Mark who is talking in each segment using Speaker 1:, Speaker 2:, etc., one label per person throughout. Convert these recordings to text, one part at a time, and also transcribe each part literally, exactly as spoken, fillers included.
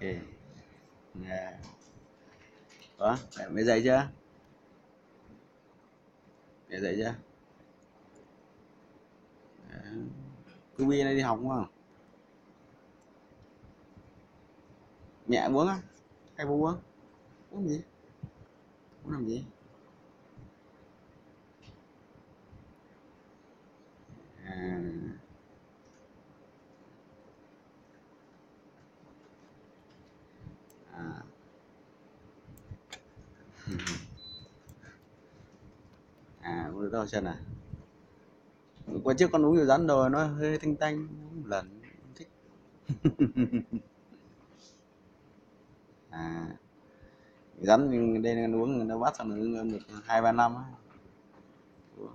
Speaker 1: Nè. Ủa, mẹ mẹ dậy chưa? Mẹ dậy chưa? À, cô Bi này đi học đúng không? Mẹ uống á? Hay bố uống? Uống gì? Uống làm gì? À, à. À, uống được đâu chân à? Qua trước con uống nhiều rắn rồi nó hơi thanh tanh một lần không thích. À, rắn đây nó uống nó bắt xong nó được hai ba năm á. Uống.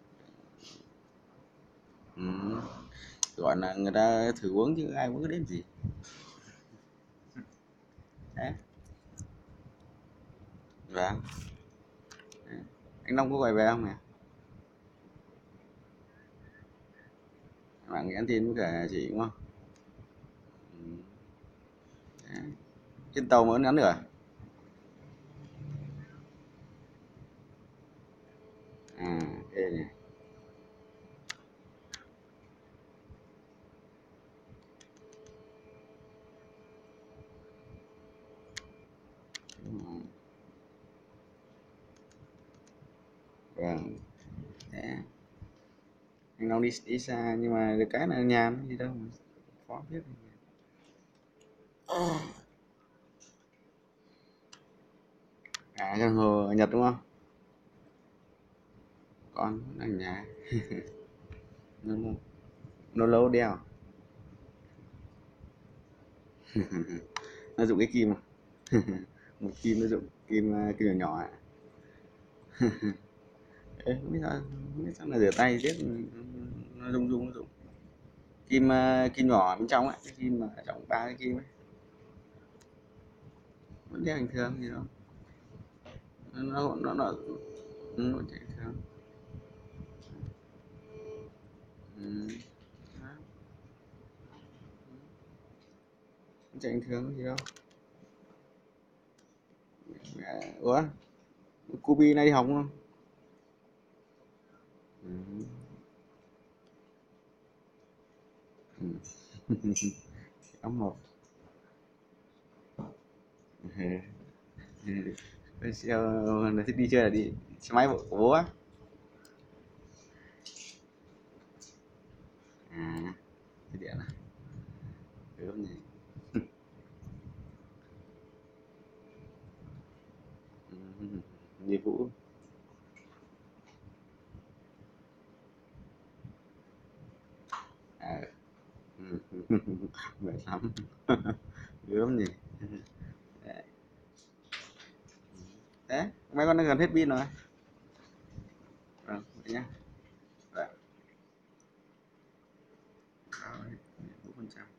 Speaker 1: Ừ. Gọi là người ta thử uống chứ ai uống cái đến gì. Đấy. Vâng. Đấy. Anh Long có gọi về không nè? Bạn nhắn tin với cả chị đúng không? Ừ. Đấy. Trên tàu mới nhắn được à? À, ê này. Ừ. Vâng. Đấy. Anh Long đi đi xa nhưng mà được cái là nhàn gì đâu mà khó biết. À, gần hồ ở Nhật đúng không? Con ở nhà. nó, nó, nó lâu đeo. Nó dụng cái kim à? Một kim nó dụng kim ờ, kim nhỏ nhỏ ạ. Ê, không biết sao không biết sao là rửa tay tiếp nó rung rung nó rung kim ờ, kim nhỏ bên trong ấy, cái kim mà ở trong ba cái kim ấy vẫn đeo bình thường gì đâu. Nó nó nó, ừ, nó chạy bình thường. Ừ. Đó, nó chạy bình thường gì đâu. À, ủa Cubi nay đi học không? Ừ. Ừ. Ấm một. Ừ. Ừ. Bây giờ nó thích đi chơi là đi xe máy của bố á. À, cái điện à? Gớm nhỉ. Ừ. Như Vũ. À, ừ. Mệt lắm. Gớm nhỉ. Đấy. Thế, mấy con nó gần hết pin rồi. Vâng, vậy nhá. Dạ. Rồi, bốn phần trăm.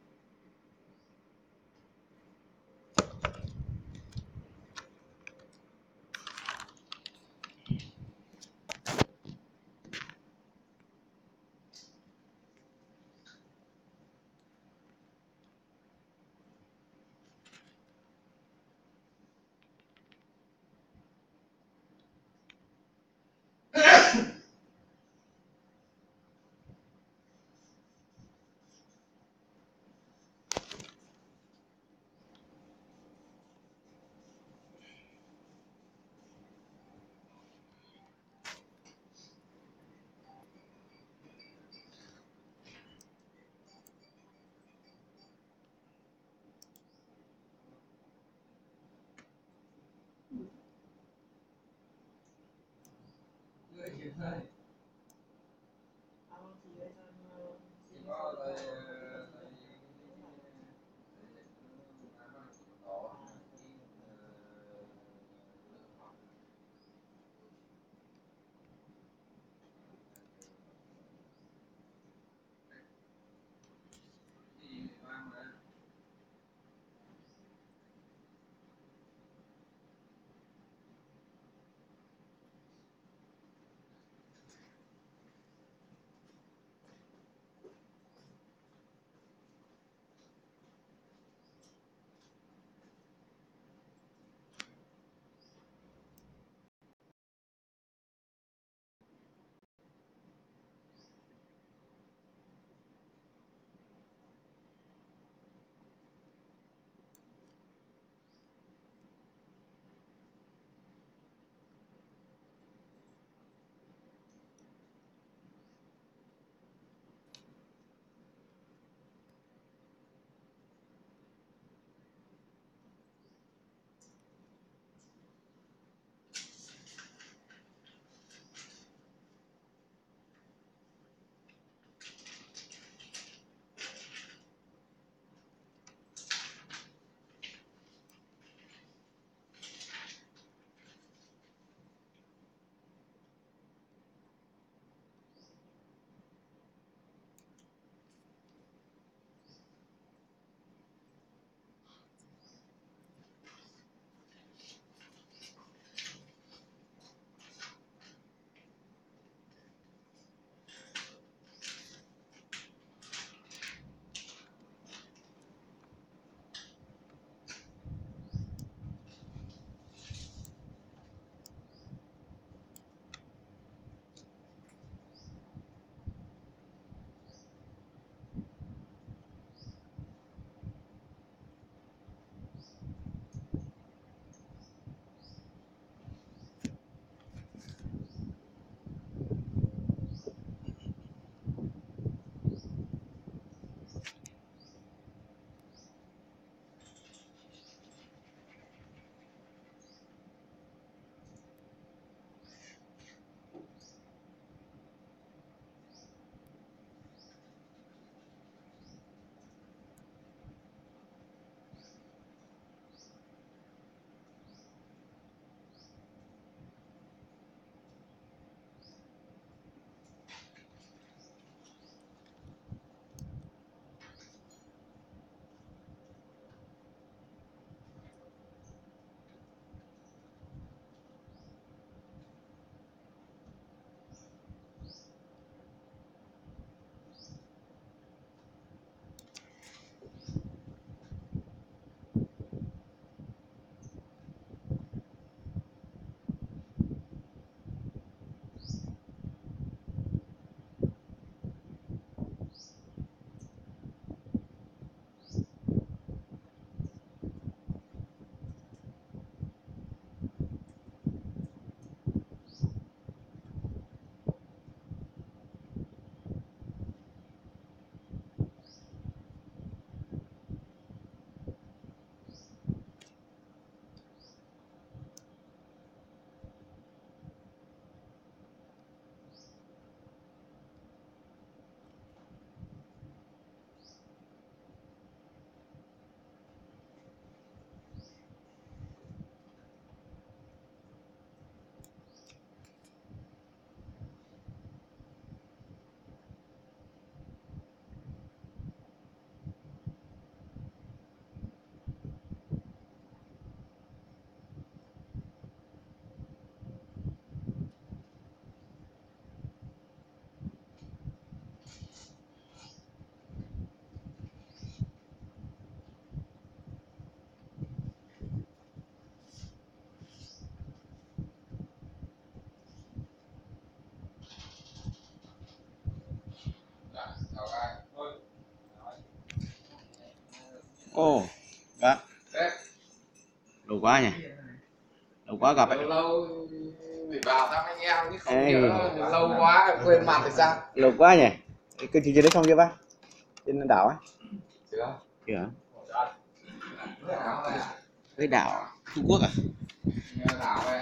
Speaker 1: Ồ, đó, lâu quá nhỉ, lâu quá gặp ấy.
Speaker 2: Lâu lâu thì vào thăm anh em chứ không
Speaker 1: Ê.
Speaker 2: nhớ, lâu quá quên mặt thì sao?
Speaker 1: Lâu quá nhỉ. Cái chương trình đấy xong chưa bác? Trên đảo ấy?
Speaker 2: Chưa.
Speaker 1: Chưa.
Speaker 2: Đảo này à?
Speaker 1: Cái đảo Trung Quốc à?
Speaker 2: Đảo này.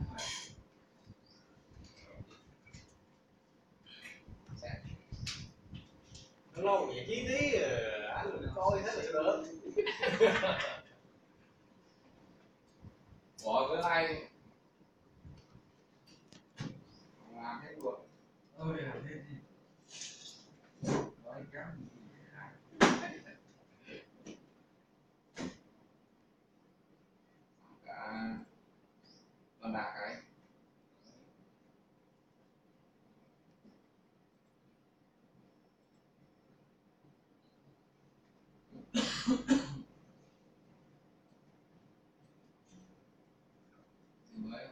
Speaker 3: Lâu vậy chí tí anh coi thế là được.
Speaker 2: Bỏ cái này làm hết luôn.
Speaker 3: Ôi làm thế gì? Nói cắm
Speaker 2: Cả con đạc cái. Mới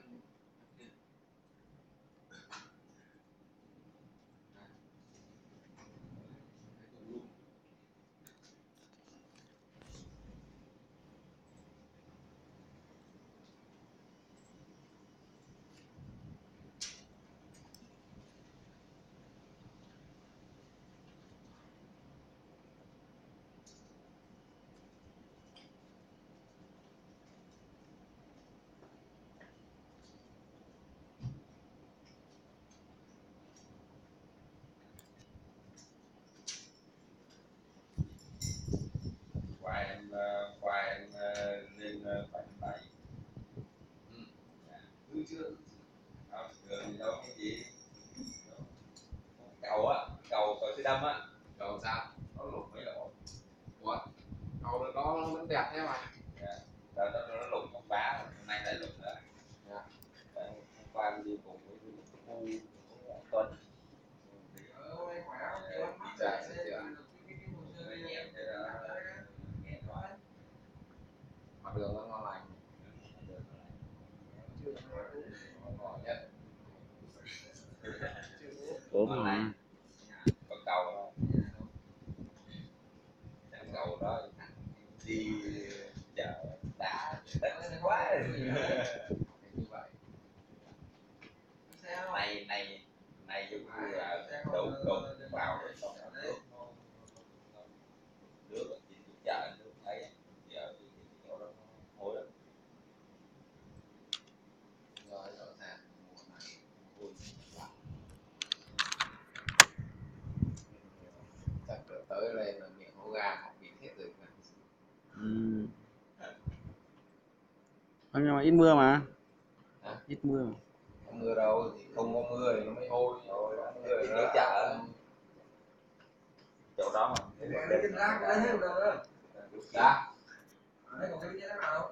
Speaker 3: Khoai em khoai em lên phải bảy. Cứ chưa. Không, đường đâu cái gì? Cầu á, cầu cầu Sư Đâm á.
Speaker 2: đầu sao?
Speaker 3: Nó lụt mấy lỗ.
Speaker 2: Ủa? Cầu đó nó vẫn đẹp thế mà.
Speaker 3: Dạ. Đó, đó, nó lụt trong bá, hôm nay lại lụt nữa.
Speaker 2: Dạ.
Speaker 3: Hôm qua em đi cùng với khu của Tuấn.
Speaker 2: Dạ, sẽ chưa.
Speaker 3: Mấy em thế đó, nghe nói.
Speaker 2: Mặt đường nó ngon lành. Ngon nhất.
Speaker 1: Ốm
Speaker 3: Ngon
Speaker 1: mà.
Speaker 3: lành. Có cầu đó. Cái cầu đó đi chợ đã đất lên quá.
Speaker 2: Như vậy.
Speaker 3: Này này này giống như là đổ đổ vào rồi xong rồi nước nó nước ở trên chợ nước thấy giờ thì chỗ đó nó hôi lắm.
Speaker 2: Rồi rõ ràng mùa này ôi chắc là tới đây là miệng hố ga học bị hết rồi.
Speaker 1: Ừ. Nhưng mà ít mưa mà.
Speaker 2: Hả?
Speaker 1: Ít mưa mà.
Speaker 2: Không mưa đâu thì không có mưa thì nó mới hôi rồi, mưa thì
Speaker 3: Cái
Speaker 2: nó
Speaker 3: chợ
Speaker 2: chả.
Speaker 3: chỗ đó mà
Speaker 2: Dạ. Đấy còn cái gì thế nào?